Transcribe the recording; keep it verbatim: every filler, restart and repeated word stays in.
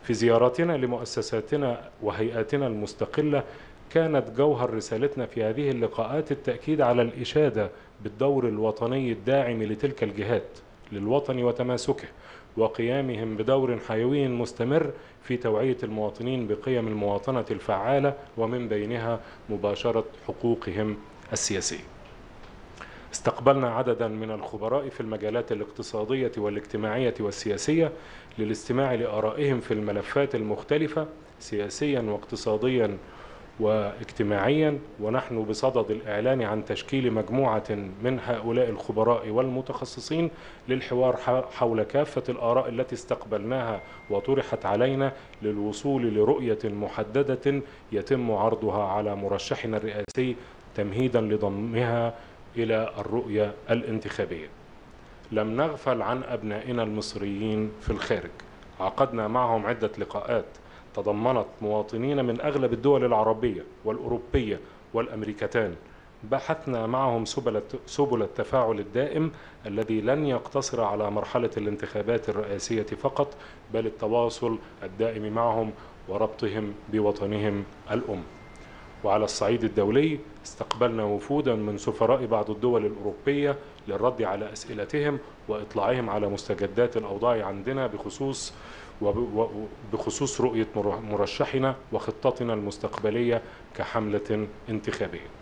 في زياراتنا لمؤسساتنا وهيئاتنا المستقلة كانت جوهر رسالتنا في هذه اللقاءات التأكيد على الإشادة بالدور الوطني الداعم لتلك الجهات للوطن وتماسكه، وقيامهم بدور حيوي مستمر في توعية المواطنين بقيم المواطنة الفعالة ومن بينها مباشرة حقوقهم السياسية. استقبلنا عددا من الخبراء في المجالات الاقتصادية والاجتماعية والسياسية للاستماع لآرائهم في الملفات المختلفة سياسيا واقتصاديا واجتماعيا، ونحن بصدد الإعلان عن تشكيل مجموعة من هؤلاء الخبراء والمتخصصين للحوار حول كافة الآراء التي استقبلناها وطرحت علينا للوصول لرؤية محددة يتم عرضها على مرشحنا الرئاسي تمهيدا لضمها إلى الرؤية الانتخابية. لم نغفل عن أبنائنا المصريين في الخارج، عقدنا معهم عدة لقاءات تضمنت مواطنين من أغلب الدول العربية والأوروبية والأمريكتان. بحثنا معهم سبل التفاعل الدائم الذي لن يقتصر على مرحلة الانتخابات الرئاسية فقط، بل التواصل الدائم معهم وربطهم بوطنهم الأم. وعلى الصعيد الدولي استقبلنا وفودا من سفراء بعض الدول الأوروبية للرد على أسئلتهم وإطلاعهم على مستجدات الأوضاع عندنا بخصوص وبخصوص رؤية مرشحنا وخطتنا المستقبلية كحملة انتخابية.